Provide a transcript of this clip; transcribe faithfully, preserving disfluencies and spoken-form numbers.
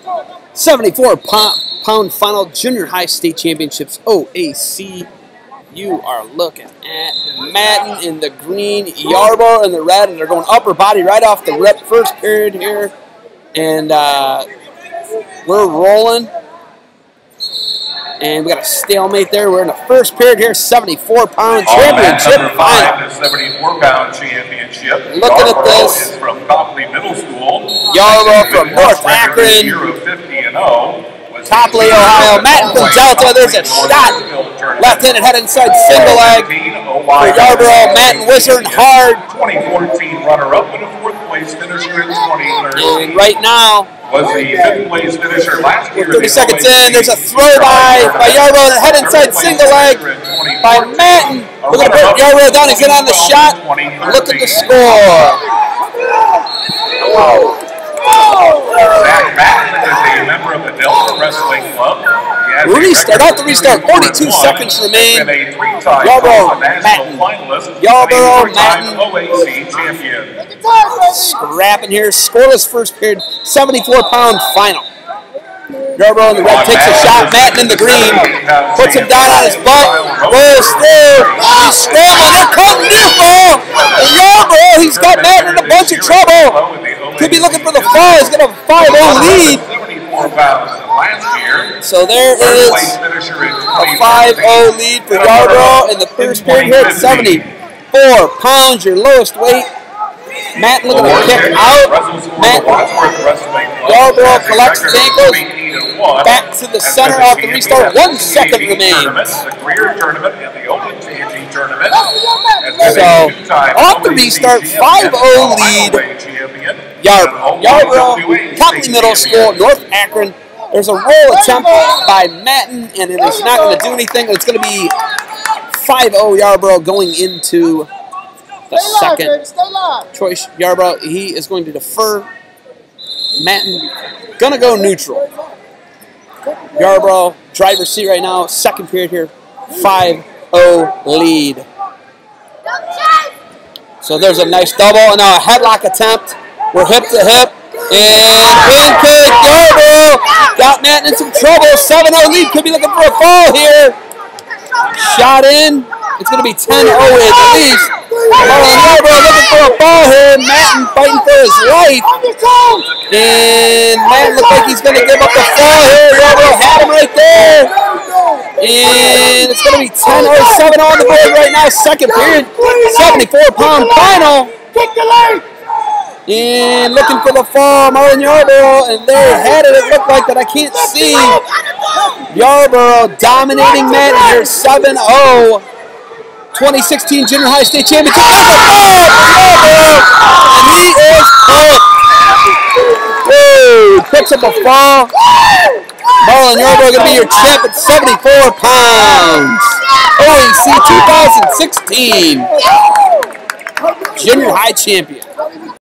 seventy-four pound final junior high state championships O A C. You are looking at Mattin in the green, Yarbrough in the red, and they're going upper body right off the rip. First period here, and uh, we're rolling. And we got a stalemate there. We're in the first period here, seventy-four pound championship final. The seventy-four pound championship. Looking at this. Is from Copley Middle School. Yarbrough from North Akron. Year of fifty and oh. Copley, Ohio. Mattin from Delta. There's a shot. Left-handed head inside single leg for Yarbrough. Mattin whizzing hard. twenty fourteen runner-up and a fourth place finisher in twenty thirteen. And right now, was the fifth place finisher last year. thirty seconds in, there's a throw by by Yarbrough and a head inside single leg by Mattin. We're going to put Yarbrough down. He's in on the shot. Look at the score. Zack is a member of the Delta Wrestling Club. Restart, out the restart, forty-two seconds remain. Yarbrough, Mattin. Yarbrough, Mattin. O A C champion. Scrapping here, scoreless first period, seventy-four pound final. Yarbrough in the red takes a shot, Mattin in the green, puts him down on his butt, rolls through, he's scrambling, they're cutting deep ball, and Yarbrough, he's got Mattin in a bunch of trouble. Could be looking for the fall, he's got a five oh lead. So there is a five oh lead for Yarbrough in the first period here at seventy-four pounds, your lowest weight. Mattin looking to kick out. Mattin, Yarbrough collects his ankles. Back to the center off the restart. One second remains. So off the restart, five oh lead. Yarbrough. Yarbrough, Copley Middle School, North Akron. There's a roll attempt by Mattin, and it is not going to do anything. It's going to be five oh Yarbrough going into the second choice. Yarbrough, he is going to defer. Mattin going to go neutral. Yarbrough, driver's seat right now. Second period here, five oh lead. So there's a nice double, and now a headlock attempt. We're hip to hip. And pancake, Yarbrough got Mattin in some trouble. seven oh lead, could be looking for a fall here. Shot in. It's going to be ten oh at least. Marlon Yarbrough looking for a fall here. Mattin fighting for his life. And Mattin looks like he's going to give up the fall here. Yarbrough had him right there. And it's going to be ten oh, seven oh on the board right now. Second period, seventy-four pound final. And looking for the fall, Marlon Yarbrough, and there had it. It looked like that. I can't see. Yarbrough dominating Mattin here, seven oh. twenty sixteen Junior High State Championship. And he is hooked. Woo! Picks up a fall. Marlon Yarbrough going to be your champ at seventy-four pounds. O A C two thousand sixteen Junior High Champion.